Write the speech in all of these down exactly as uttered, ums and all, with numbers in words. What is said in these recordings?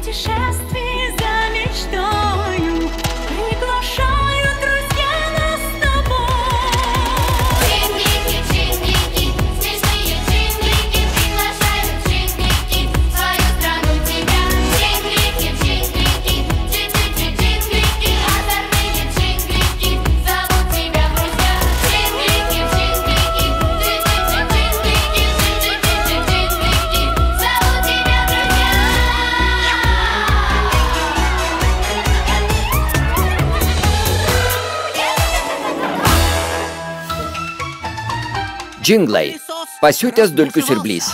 путешествий за мечтою приглашают друзья нас с тобой. Джинглики, джинглики, смешные джинглики приглашают джинглики в свою страну тебя. Джинглики, джинглики, джинглики, джинглики, озорные джинглики зовут тебя в друзья. Джинглики, джинглики, джинглики, джинглики, джинглики, джинглики зовут тебя в друзья. Džinglai. Pasiutęs dulkių siurblys.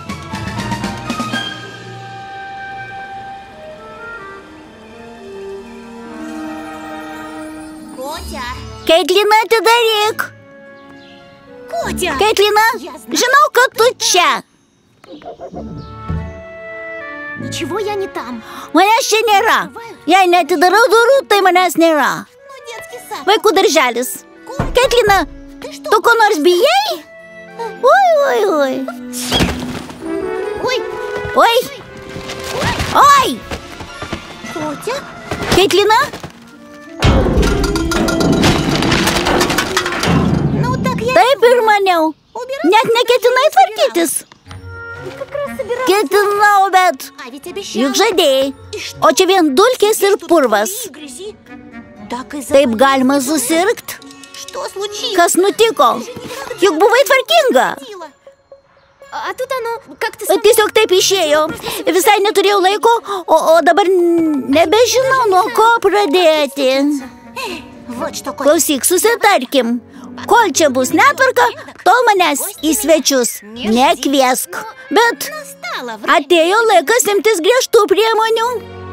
Кейтлина, atidaryk. Кейтлina, žinau, kad tu čia. Ничего я не там. Manęs čia nėra. Jei neatidarau durų, tai manęs nėra. Vaikų darželis. Кейтлina, tu ko nors bijai? Oi, oi, oi. Ой, Oi. Oi. Котя? Кейтлina, Ну так я taip ir maniau. Net neketinai tvarkytis. как раз собиралась. Ketinau, bet А ведь обещала. juk žadėjai. И что? O čia vien dulkės ir purvas. Грязи, грязи. Так и Taip galima susirgt. Что случилось? Kas nutiko? Juk buvai tvarkinga. А тут оно как-то... Tiesiog taip išėjo. Visai neturėjau laiko, o, o dabar nebežinau, nuo ko pradėti. Вот что, Котя. Klausyk, susitarkim. Kol čia bus netvarka, tol manęs į svečius nekviesk. Bet Настало время. atėjo laikas imtis griežtų priemonių.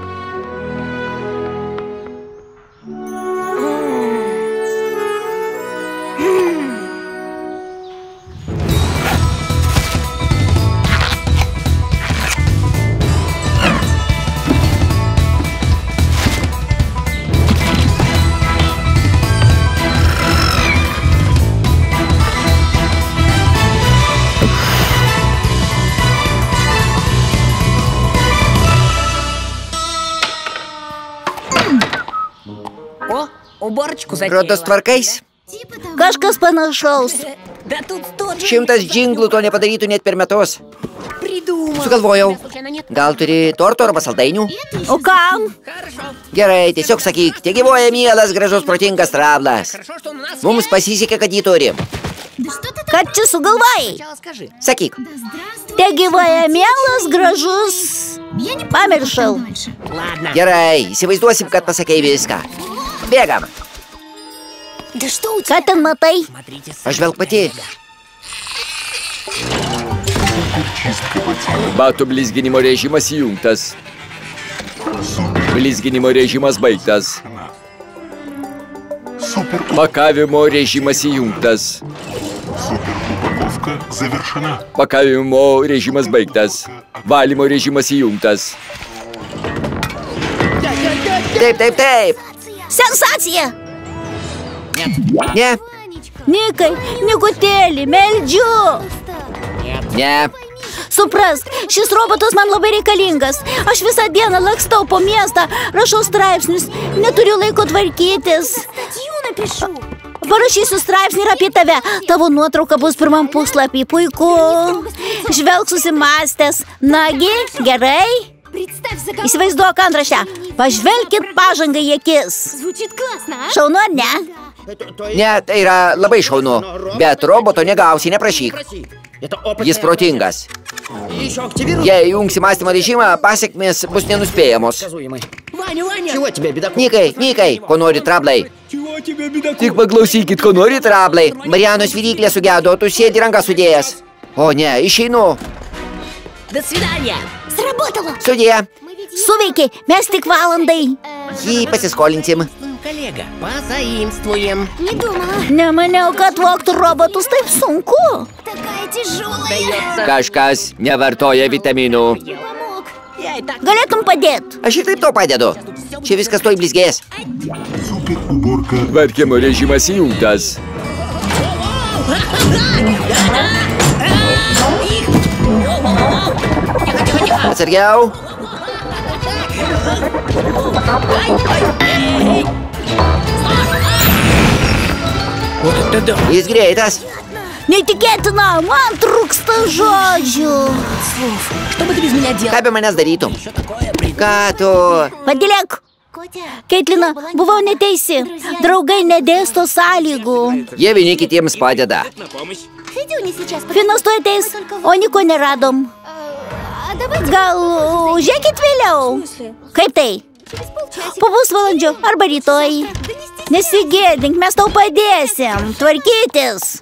О, уборочку затеяла. Rodos tvarkais. Типа того. Kažkas panašaus. Да тут сто Šimtas džinglų to nepadarytų net per metus. придумал. Sugalvojau. Случайно нет? Gal turi torto arba saldainių? O kam? Хорошо. Gerai, tiesiog sakyk, te gyvoja mielas, gražus, protingas strablas. Хорошо, что он у нас Mums pasisekė, kad jį turi. Да что ты Kad čia sugalvojai? сначала скажи. Sakyk, Да здравствуй. Te gyvoja mielas, gražus. Я не Pamiršau. дальше. Ладно. gerai, įsivaizduosim, kad pasakei viską. Bėgam. Да что у тебя? Ką ten matai? Смотрите сами. Pažvelk pati. Batų blizginimo režimas įjungtas. Blizginimo režimas baigtas. Pakavimo režimas įjungtas. Суперупаковка завершена. Pakavimo režimas baigtas. Valymo režimas įjungtas. Taip, taip, taip. Sensacija! Ne, Nikai, Nikutėlį, meldžiu. ne. Suprask, šis robotas man labai reikalingas. Aš visą dieną lakstau po miestą, rašau straipsnius, neturiu laiko tvarkytis. Статью напишу. Parašysiu straipsnį ir apie tave. Tavo nuotrauka bus pirmam puslapį. Puiku. Žvelk susimastęs. Nagi, gerai. Представь, за кого. Įsivaizduok antraštę. Pažvelkit pažangai į akis. Звучит классно, а? Šaunu, ar ne? Ne, tai yra labai šaunu. Bet roboto negausi, neprašyk. Jis protingas. Jei įjungsi mąstymo režimą, pasiekmės bus nenuspėjamos. Ваня, Ваня. Nikai, Nikai, ko nori trablai? Tik paklausykit, ko nori. Trablai, Marianos viryklė sugedo, tu sėdi ranką sudėjęs. O ne, išeinu. До свидания. Сработало. Sudė. Suveikė, mes tik valandai. Jį pasiskolinsim. Коллега, позаимствуем. Не думала. Nemaniau, kad vogti robotus taip sunku. Такая тяжелая. Дается. Kažkas nevartoja vitaminų. Помог. Я и так. Galėtum padėti. Aš ir taip tau padedu. Čia viskas tuoj blizgės. Суперуборка. Tvarkymo režimas įjungtas. Atsargiau. Jis greitas. Neįtikėtina, man trūksta žodžių. Что бы ты без меня делал? Ką be manęs darytum? Ką tu? Padėlėk. Keitlina, buvau neteisi. Draugai nedėsto sąlygų. Jie vieni kitiems padeda. Finas tu ateis, o niko neradom. Gal užėkit vėliau? Kaip tai? Po pusvalandžio arba rytoj. Nesigėdink, mes tau padėsim. Tvarkytis.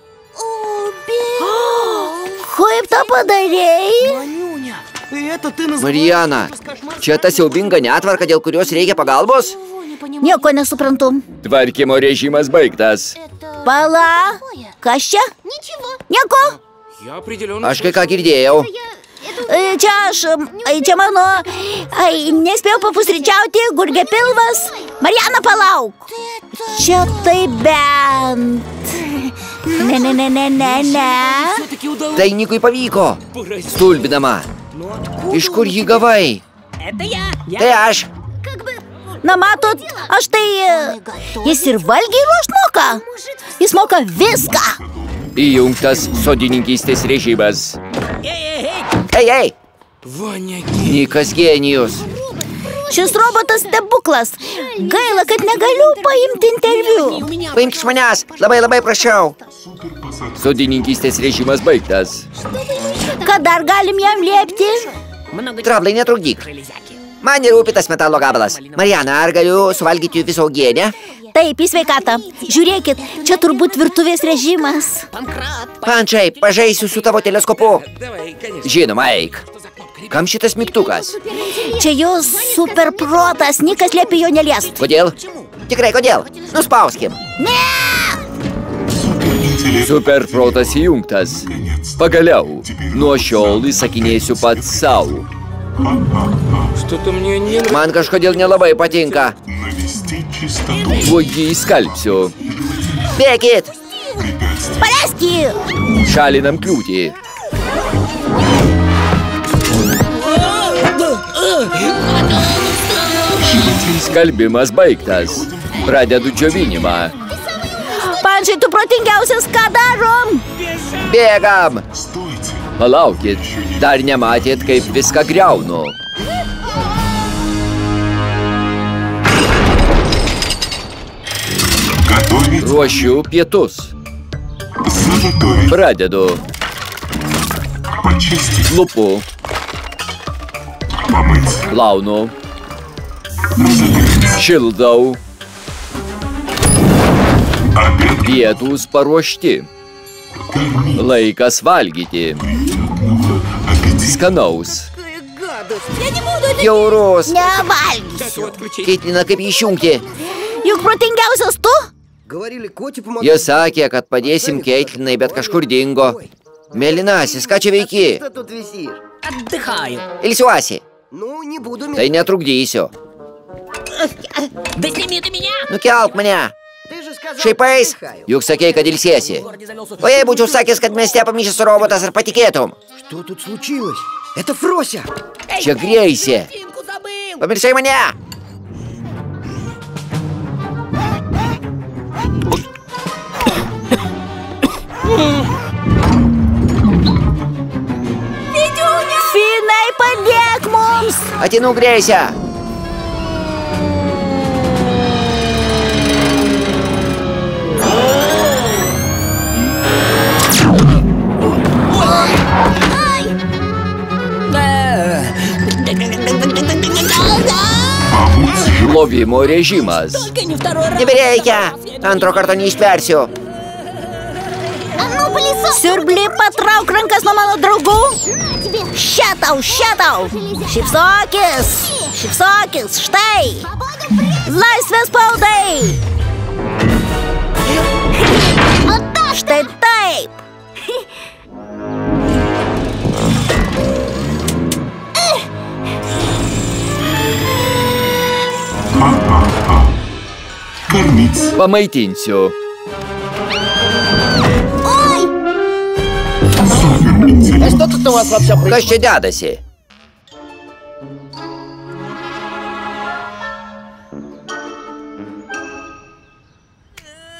Kaip tą padarėjai? Marijana, čia ta siaubinga netvarka, dėl kurios reikia pagalbos? Nieko nesuprantu. Tvarkymo režimas baigtas. Pala, kas čia? Nieko. Aš kai ką girdėjau. E, Čia aš, e, čia mano, ai, nespėjau papusryčiauti, gurgia pilvas. Marijana, palauk. Čia tai bent. Ne, ne, ne, ne, ne, ne. Tai Nikui pavyko. Stulbinama. Iš kur jį gavai? Это я. Я. Tai aš. Na, matot, aš tai... e, Jis ir valgiai ruošt moka. Jis moka viską. Įjungtas sodininkystės režimas. Ei, ei. Nikas genijus. Šis robotas stebuklas. Gaila, kad negaliu paimti interviu. Paimk iš manęs. Labai, labai prašau. Sodininkystės režimas baigtas. Ką dar galim jam liepti? Много Trablai, netrukdyk. Man nerūpi tas metalo gabalas. Marijana, ar galiu suvalgyti visą uogienę? Taip, į sveikatą. Žiūrėkit, čia turbūt virtuvės režimas. Панкрат. Pančiai, pažaisiu su tavo teleskopu. Žinoma, eik. Kam šitas mygtukas? Čia jos superprotas, Nikas liepia jo neliest. Kodėl? Tikrai kodėl? Nuspauskim. Superprotas įjungtas. Pagaliau, nuo šiol įsakinėsiu pats savo. Man kažkodėl nelabai patinka. Навести чистоту. Tuo jį įskalbsiu. Bėkit! Paleisk jį! Šalinam kliūtį. Skalbimas baigtas. Pradedu džiovinimą. Pančiai, tu protingiausias, ką darom? Bėgam! Стойте. Palaukit, dar nematėt, kaip viską griaunu. Готовить. Ruošiu pietus. Заготовить. Pradedu. Почистить. Lupu, Помыть. plaunu, Разогреть. šildau. Обед. Pietūs paruošti. Кормить. Laikas valgyti. Приятного аппетита. Skanaus. Jaurus! Nevalgysiu. Keitlina, kaip jį išjungti? Juk protingiausias tu? Jie sakė, kad padėsim Keitlinai, bet kažkur dingo. Mėlynasis, ką čia veiki? Отдыхаю. Ilsiuosi. Ну, не буду Tai netrukdysiu. Да сними ты меня! Nukelk mane. Ты же сказал, Šaipais? отдыхаю. Juk sakei, kad ilsiesi. O jei būčiau sakęs, kad mieste pamyšęs robotas, ar patikėtum? Что тут случилось? Это Фрося. Čia Greisė. Тинку забыл! Pamiršai mane? Finai, padėk mums! Atinu Greisę. Plovimo režimas. Только не vторой раз! Nebereikia. Antro karto neištversiu. Siurbli, patrauk rankas nuo mano draugų. Še tau, še tau. Šypsokis, šypsokis, štai. Laisvės spaudai. Štai taip. Кормить. Pamaitinsiu. Суперинтеллект. Kas čia dedasi?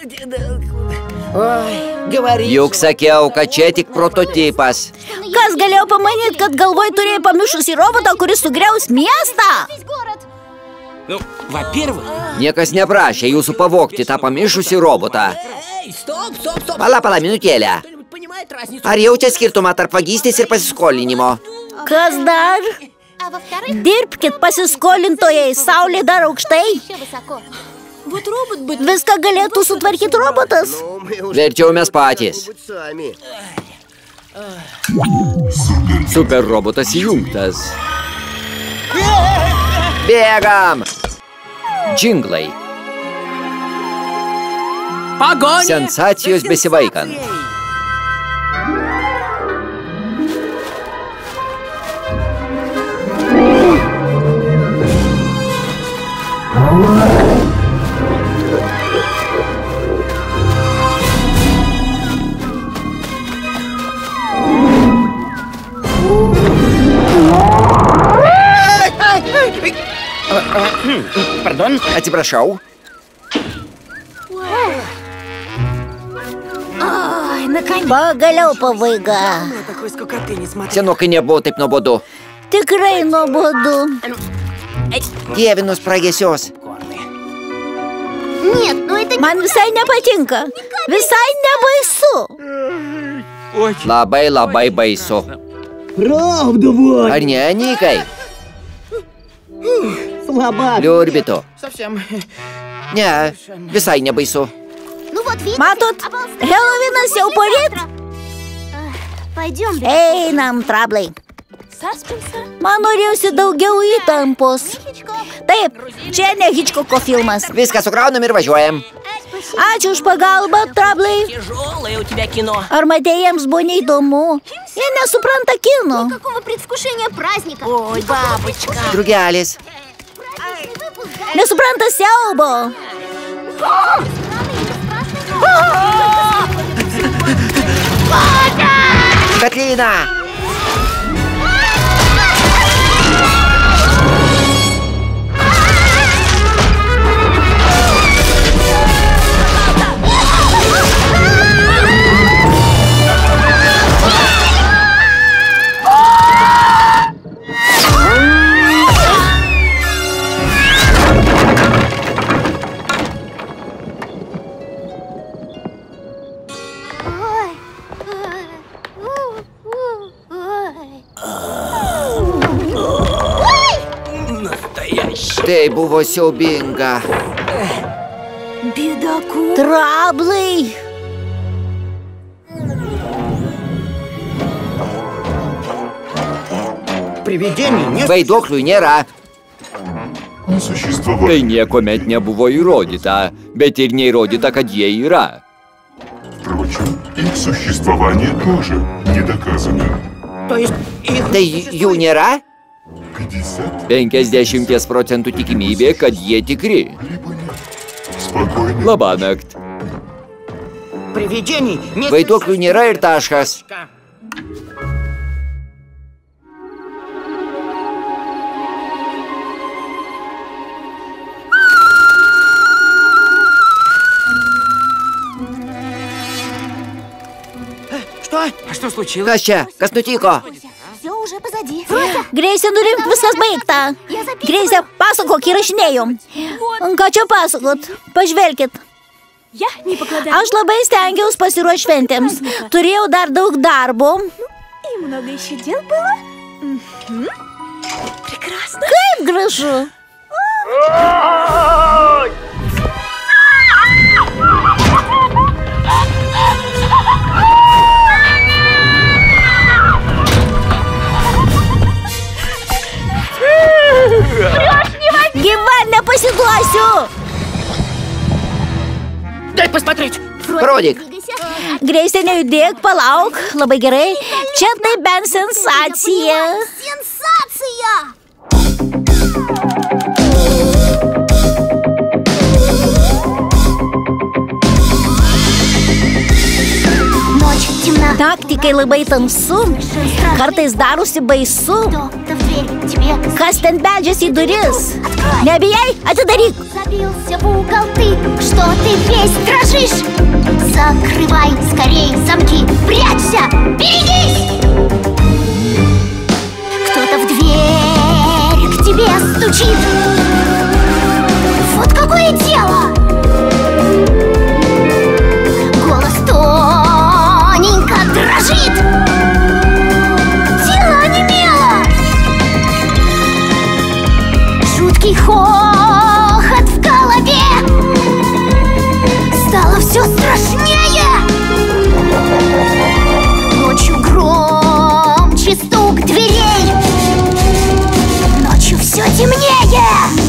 Ой, говори. Juk sakiau, kad čia tik prototipas. Kas galėjo pamanyti, kad galvoj turėjo pamišusį robotą, kuris sugriaus miestą? Ну, во-первых... Niekas neprašė jūsų pavogti tą pamišusį robotą. Эй, стоп, стоп, стоп! Pala, pala, minutėlę. Кто-нибудь понимает разницу? Ar jaučia skirtumą tarp vagystės ir pasiskolinimo? Kas dar? А во-вторых, Dirbkit pasiskolintojai, saulė dar aukštai. еще высоко. Вот робот бы... Viską galėtų sutvarkyti robotas. Ну, мы уже Verčiau mes patys. быть сами. Super robotas įjungtas. Bėgam! Džinglai. Погоня! Sensacijos besivaikant. Pardon? Atsiprašau. Ai, pagaliau pabaiga. Такой скукоты не смотри. Senokai nebuvo taip nuobodu. Tikrai nuobodu. Dievinu spragėsios. Нет, ну это... Man visai nepatinka. Visai nebaisu. Labai labai baisu. Правда, Вань. Ar ne, Nikai? Слабак. Liurbitu. Совсем. Ne, visai nebaisu. Ну вот, видите? Matot, Helovinas jau poryt. Пойдем. Einam, trablai. Саспенса. Man norėjusi daugiau įtampos. Taip, čia ne Hitchcocko filmas. Viską sukraunam ir važiuojam. Ačiū už pagalbą, trablai. Тяжелое у тебя кино. Ar matei, jiems buvo neįdomu? Jie nesupranta kino. Какого предвкушения праздника? Ой, бабочка. Drugelis. Nesupranta siaubo. Katrina! Tai buvo siaubinga. Trablai. Привидений нет. Vaiduoklių nėra. Tai Существование. niekuomet nebuvo įrodyta, bet ir neįrodyta, kad jie yra. Впрочем, их существование тоже не доказано. То есть их... Tai jų nėra? пятьдесят penkiasdešimties procentų tikimybė, kad jie tikri. либо нет. Спокойно. Labanakt. Привидений нет. Vaiduoklių nėra ir taškas. Что? А что случилось? Kas čia? Kas nutiko? Все уже позади. Фрося, Greisė, nurimk, viskas baigta. я записываю. Greisė, pasakok, įrašinėjau. Ką čia pasakot? Pažvelkit. Я не покладаю. Aš labai stengiausi pasiruošti šventėms. Turėjau dar daug darbo. И много еще дел было. Мгм. Прекрасно. Kaip gražu. Gyva, nepasiduosiu. Дай посмотреть. Parodyk. Greisė, nejudėk, palauk. Labai gerai. Čia tai bent sensacija. Сенсация! Ночь темна. Naktį, kai labai tamsu, kartais darosi baisu. Кто-то в дверь тебе. Kas ten beldžiasi į duris? Nebijai? Atidaryk. Забился в угол ты, что ты весь дрожишь. Закрывай скорей замки, прячься, берегись. Кто-то в дверь к тебе стучит. Вот какое дело! Голос тоненько дрожит. Тело онемело. Жуткий хохот в голове. Стало все страшнее. Ночью громче стук дверей. Ночью все темнее.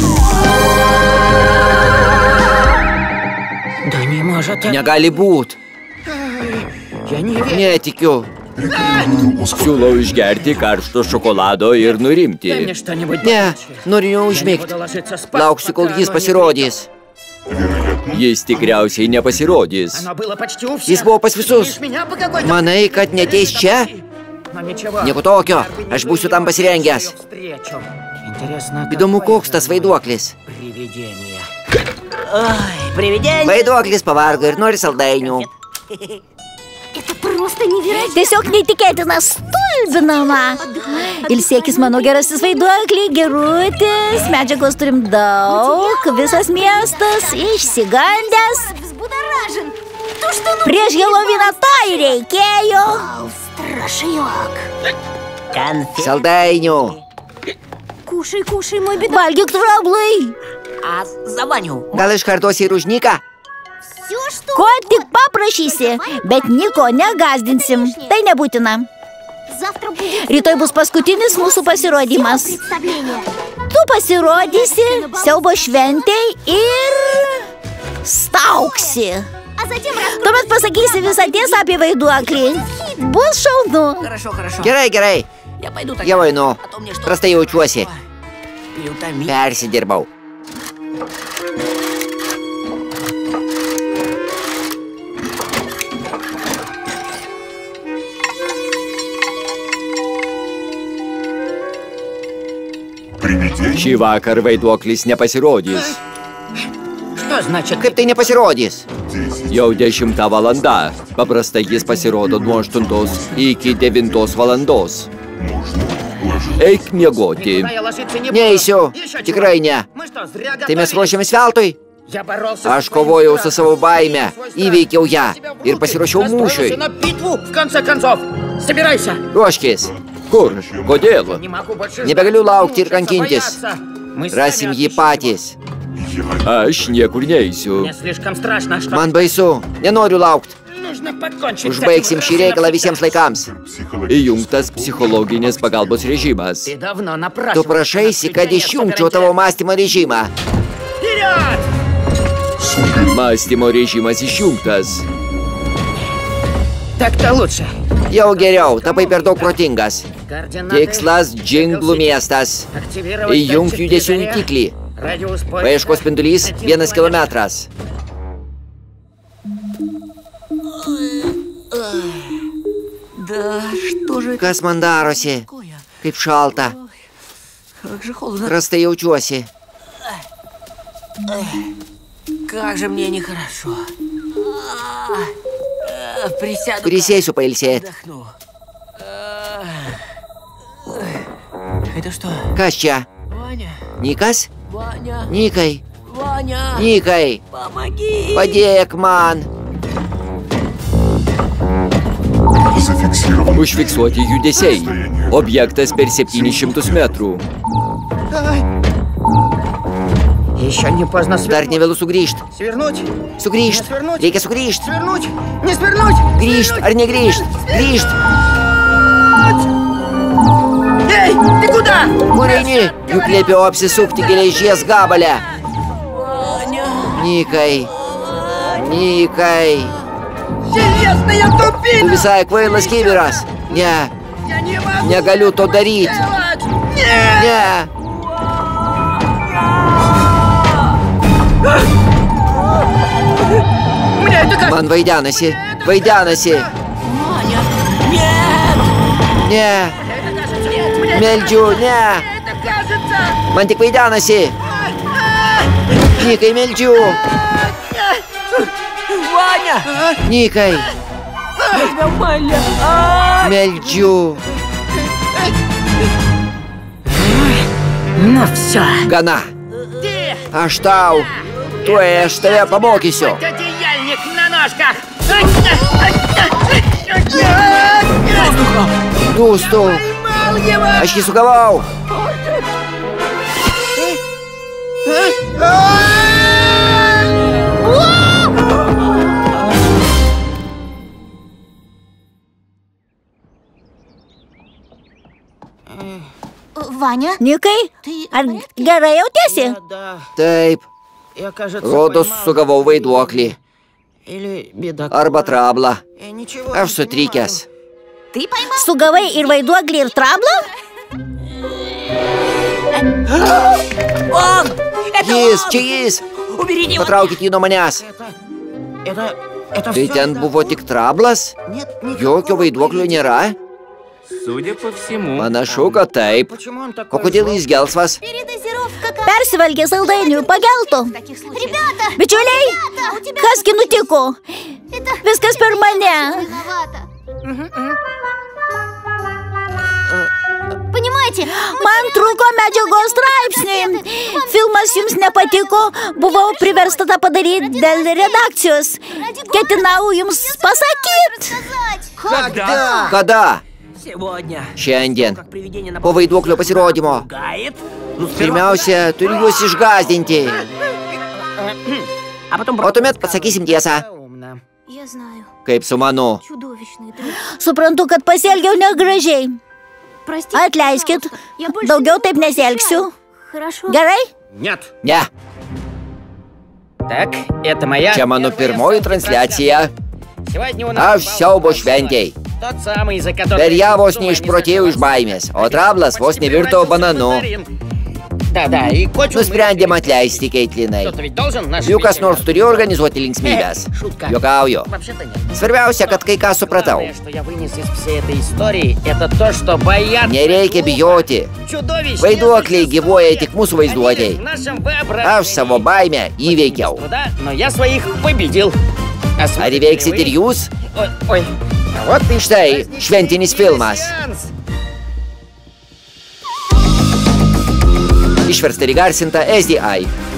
Да не может. Negali būt. Я не верю. Netikiu. Siūlau išgerti karšto šokolado ir Дай мне nurimti. что-нибудь Ne, покрепче. noriu Я не neužmigti. буду ложиться спать, Lauksiu, kol пока jis оно не pasirodys. Вероятно, Jis tikriausiai nepasirodys. Оно было почти у всех. Jis buvo pas visus. Видишь меня по какой-то Manai, kad neteis čia? Но ничего. Nieko tokio. Aš būsiu tam pasirengęs. Встречу. Интересно, Įdomu, какое koks tas оно vaiduoklis. привидение. Ой, привидение. Vaiduoklis pavargo ir nori saldainių. Это просто невероятно. Tiesiog neįtikėtina, stulbinama. Ilsėkis mano gerasis vaiduoklį, gerutis, medžiagos turim daug, visas miestas išsigandęs. Взбудоражен. То, что ну... Prieš Heloviną to ir reikėjo. Страшилок. Saldainių. Кушай, кушай, мой бедок. Valgyk trablai. А за Ваню? Gal iš kartos ir užnyką? Все, что... Ko tik paprašysi, bet niko negazdinsim. Tai nebūtina. Завтра будет Rytoj bus paskutinis mūsų pasirodymas. представление. Tu pasirodysi siaubo šventėj ir stauksi. А затем расскажешь Tuomet pasakysi visą tiesą apie vaiduoklį. Bus šaunu. Хорошо, хорошо. Gerai, gerai. Я пойду тогда. Jau einu. А то мне что? Prastai jaučiuosi. Переутомить. Persidirbau. привидение Šį vakar vaiduoklis nepasirodys. Что значит? Kaip tai nepasirodys? десять. Jau dešimta valanda. Paprastai jis pasirodo nuo aštuntos iki devintos valandos. Можно ложиться. Eik miegoti. Никуда я ложиться не буду. Neįsiu. Еще Tikrai чего? ne. Мы что, зря Tai mes готовились? ruošiamės veltui? Я боролся Aš со своим kovojau su страхом. savo baime, Свой страх. įveikiau ją Тебя ir внутрь. pasiruošiau Настроился mūšiui. на битву, в конце концов. Собирайся. Ruoškis. Kur? Kodėl? Не могу больше Nebegaliu ждать. laukti ir Мучиться, kankintis. бояться. Мы сами Rasim jį отыщем patys. Я Aš niekur neisiu. Мне слишком страшно, что Man baisu. Nenoriu laukti. нужно покончить с Užbaigsim этим šį раз и reikalą навсегда. visiems laikams. психологически. Įjungtas psichologinės pagalbos režimas. Ты давно Tu напрашивался prašaisi, на kad встречание išjungčiau с tavo mąstymo režimą. Вперед! Mąstymo režimas išjungtas. Так-то лучше. Jau geriau, tapai per daug protingas. Координаты. Tikslas – džinglų miestas. Активировать Įjunk датчик judesių фонаря. jutiklį. Радиус поиска Paieškos spindulys один vienas километр. kilometras. Да что же это Kas man darosi? такое? Kaip šalta. Как же холодно. Prastai jaučiuosi. Как же мне нехорошо. А, а, Присяду. Prisėsiu pailsėti. Отдохну. А, Это что? Kas čia? Ваня? Nikas? Ваня? Nikai. Ваня? Nikai. Помоги! Padėk man. Зафиксирован. Užfiksuoti judesiai. Objektas per septynis šimtus metrų. Еще не поздно Dar свернуть. nevėlu sugrįžti. Свернуть? Sugrįžti. Reikia sugrįžti. Свернуть? Не свернуть? Grįžti ar negrįžti? Grįžti. Эй, ты куда? Kur eini? Juk liepiau apsisukti geležies gabalę. Ваня! Nikai. Nikai. Железная Tu тупина! visai kvailas kibiras. Ne, Я не могу negaliu to daryti. делать! Нет! Ne. Мне это кажется... Man vaidenasi. Vaidenasi. Ваня! Нет! Ne. Это кажется... Нет, мне Meldžiu, ne. Это кажется. Man tik vaidenasi. Nikai, meldžiu. Ваня! Nikai, Я тебя умоляю! А! meldžiu. Ну все. Gana. Ты, Aš tau. Tuoj aš tave pamokysiu. одеяльник на ножках. Dūstu. Поймал его. Aš jį sugavau. Ваня, Nikai, ты ar gerai jautiesi? Да, Taip, я, кажется, rodos поймал sugavau vaiduoklį. Или беда. Arba trablą. Я ничего Aš не sutrikęs. ты поймал? Sugavai ir vaiduoklį, ir trablą? Он! Это Jis, он! čia jis. Убери его! Patraukit jį nuo manęs. понимаю. Это... Это Tai всё ten это- buvo tik trablas? Нет, никакого Jokio vaiduoklio nėra? Судя по всему. Panašu, kad taip. Почему он O такой kodėl злой? jis gelsvas? Передозировка как Persivalgė saldainių, pageltų. в таких случаях. Ребята, Bičiuliai, ребята, у тебя kasgi nutiko? Viskas per mane. виновата. Понимаете? Man trūko medžiagos straipsniai. Filmas jums nepatiko, buvau priversta tą padaryti dėl redakcijos. Ketinau jums pasakyti. Когда? Kada? Сегодня. Šiandien. Как привидение на Po vaiduoklio pasirodymo. пугает. Pirmiausia, turiu juos išgazdinti. А потом... O tuomet pasakysim tiesą. Умно. Я знаю, Kaip su manu. чудовищный трюк. Suprantu, kad pasielgiau negražiai. Простите, Atleiskit, пожалуйста. Я больше daugiau не taip nesielgsiu. Хорошо. Gerai? Нет. Ne, Так, это моя čia mano pirmoji transliacija. Сегодня у нас Aš siaubo šventėjai. Тот самый, за который... Per ją vos neišprotėjau iš baimės, o trablas vos nevirto bananu. Да, да, и кочу... Nusprendėm atleisti Keitlinai. Кто-то ведь должен наш Juk kas вечер. nors turėjo organizuoti linksmybės. Э, шутка. Juokauju. Вообще-то нет. Svarbiausia, kad kai ką supratau. Главное, что я вынес из всей этой истории, это то, что бояться... Nereikia bijoti. Чудовищ не Vaiduokliai существует. gyvuoja tik mūsų Они vaizduotėjai. в нашем воображении. Aš savo baimę įveikiau. Труда, но я своих победил. А Ar смотрите įveiksit вы- ir jūs? Ой, ой. А вот и Štai šventinis filmas. Išversta ir įgarsinta S D I.